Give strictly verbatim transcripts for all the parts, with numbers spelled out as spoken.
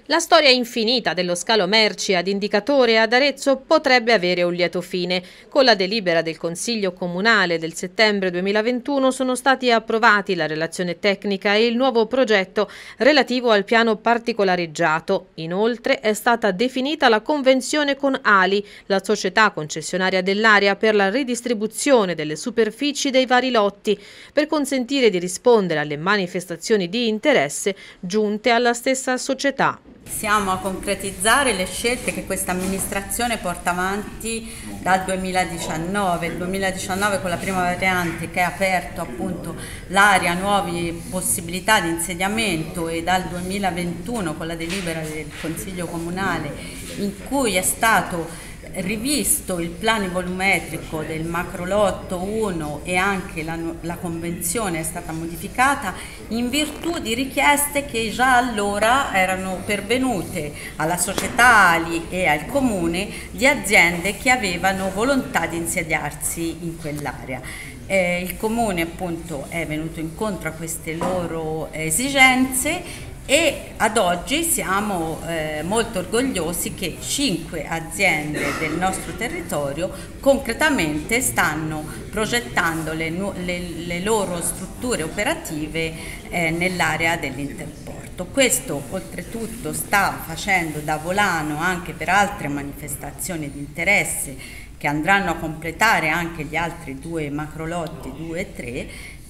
La storia infinita dello scalo merci ad indicatore ad Arezzo potrebbe avere un lieto fine. Con la delibera del Consiglio Comunale del settembre duemilaventuno sono stati approvati la relazione tecnica e il nuovo progetto relativo al piano particolareggiato. Inoltre è stata definita la convenzione con Ali, la società concessionaria dell'area, per la ridistribuzione delle superfici dei vari lotti, per consentire di rispondere alle manifestazioni di interesse giunte alla stessa società. Siamo a concretizzare le scelte che questa amministrazione porta avanti dal duemiladiciannove, il duemiladiciannove con la prima variante che ha aperto appunto l'area a nuove possibilità di insediamento, e dal duemilaventuno con la delibera del Consiglio Comunale in cui è stato rivisto il piano volumetrico del macrolotto uno, e anche la, la convenzione è stata modificata in virtù di richieste che già allora erano pervenute alla società Ali e al comune di aziende che avevano volontà di insediarsi in quell'area. Eh, il comune appunto è venuto incontro a queste loro esigenze, e ad oggi siamo eh, molto orgogliosi che cinque aziende del nostro territorio concretamente stanno progettando le, le, le loro strutture operative eh, nell'area dell'Interporto. Questo oltretutto sta facendo da volano anche per altre manifestazioni di interesse che andranno a completare anche gli altri due macrolotti due e tre,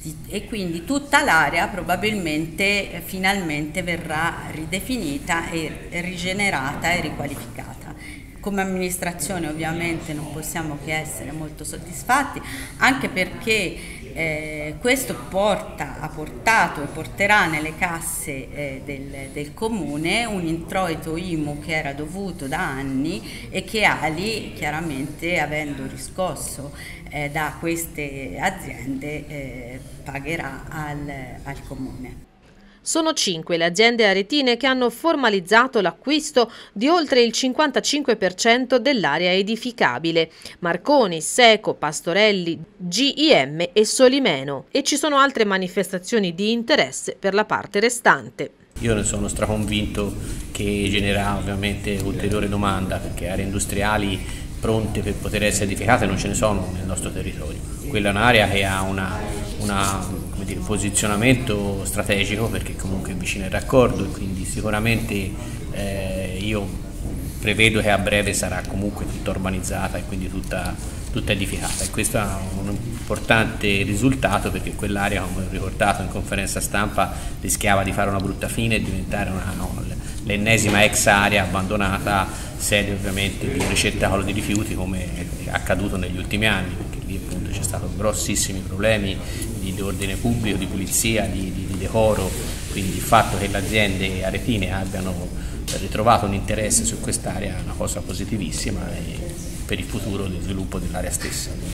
e quindi tutta l'area probabilmente eh, finalmente verrà ridefinita e rigenerata e riqualificata. Come amministrazione ovviamente non possiamo che essere molto soddisfatti, anche perché eh, questo porta, ha portato e porterà nelle casse eh, del, del comune un introito I M U che era dovuto da anni e che Ali, chiaramente avendo riscosso eh, da queste aziende, eh, pagherà al, al comune. Sono cinque le aziende aretine che hanno formalizzato l'acquisto di oltre il cinquantacinque per cento dell'area edificabile: Marconi, Seco, Pastorelli, G I M e Solimeno, e ci sono altre manifestazioni di interesse per la parte restante. Io ne sono straconvinto che genererà ovviamente ulteriore domanda, perché aree industriali pronte per poter essere edificate non ce ne sono nel nostro territorio. Quella è un'area che ha una, una come dire, posizionamento strategico, perché comunque è vicino al raccordo, e quindi sicuramente eh, io prevedo che a breve sarà comunque tutta urbanizzata e quindi tutta, tutta edificata, e questo è un importante risultato, perché quell'area, come ho ricordato in conferenza stampa, rischiava di fare una brutta fine e diventare una, no, l'ennesima ex area abbandonata, sede ovviamente di un ricettacolo di rifiuti, come è accaduto negli ultimi anni, perché lì appunto c'è stato grossissimi problemi di, di ordine pubblico, di pulizia, di, di, di decoro, quindi il fatto che le aziende aretine abbiano ritrovato un interesse su quest'area è una cosa positivissima e per il futuro del sviluppo dell'area stessa.